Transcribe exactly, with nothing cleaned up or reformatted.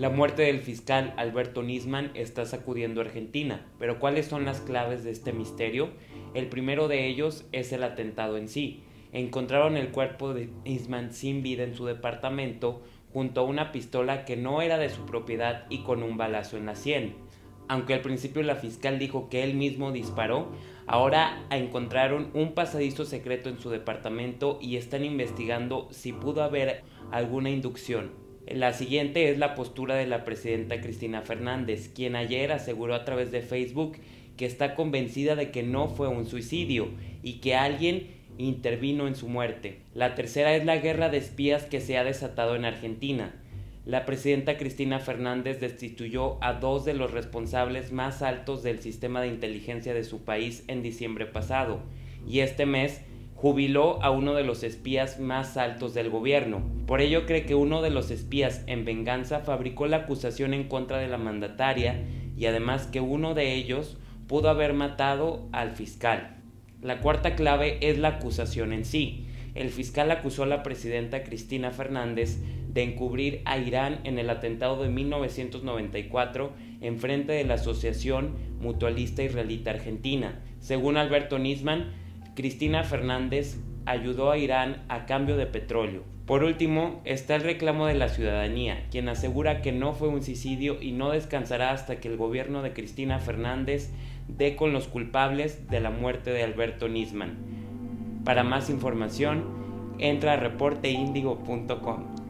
La muerte del fiscal Alberto Nisman está sacudiendo a Argentina, pero ¿cuáles son las claves de este misterio? El primero de ellos es el atentado en sí. Encontraron el cuerpo de Nisman sin vida en su departamento, junto a una pistola que no era de su propiedad y con un balazo en la sien. Aunque al principio la fiscal dijo que él mismo disparó, ahora encontraron un pasadizo secreto en su departamento y están investigando si pudo haber alguna inducción. La siguiente es la postura de la presidenta Cristina Fernández, quien ayer aseguró a través de Facebook que está convencida de que no fue un suicidio y que alguien intervino en su muerte. La tercera es la guerra de espías que se ha desatado en Argentina. La presidenta Cristina Fernández destituyó a dos de los responsables más altos del sistema de inteligencia de su país en diciembre pasado, y este mes jubiló a uno de los espías más altos del gobierno. Por ello cree que uno de los espías, en venganza, fabricó la acusación en contra de la mandataria y además que uno de ellos pudo haber matado al fiscal. La cuarta clave es la acusación en sí. El fiscal acusó a la presidenta Cristina Fernández de encubrir a Irán en el atentado de mil novecientos noventa y cuatro en frente de la Asociación Mutualista Israelita Argentina. Según Alberto Nisman, Cristina Fernández ayudó a Irán a cambio de petróleo. Por último, está el reclamo de la ciudadanía, quien asegura que no fue un suicidio y no descansará hasta que el gobierno de Cristina Fernández dé con los culpables de la muerte de Alberto Nisman. Para más información, entra a reporte índigo punto com.